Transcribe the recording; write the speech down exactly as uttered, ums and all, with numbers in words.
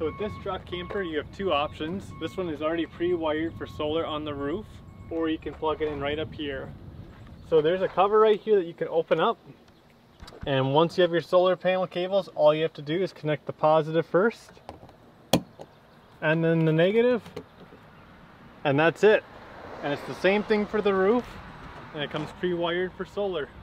So with this truck camper, you have two options. This one is already pre-wired for solar on the roof, or you can plug it in right up here. So there's a cover right here that you can open up. And once you have your solar panel cables, all you have to do is connect the positive first, and then the negative, and that's it. And it's the same thing for the roof, and it comes pre-wired for solar.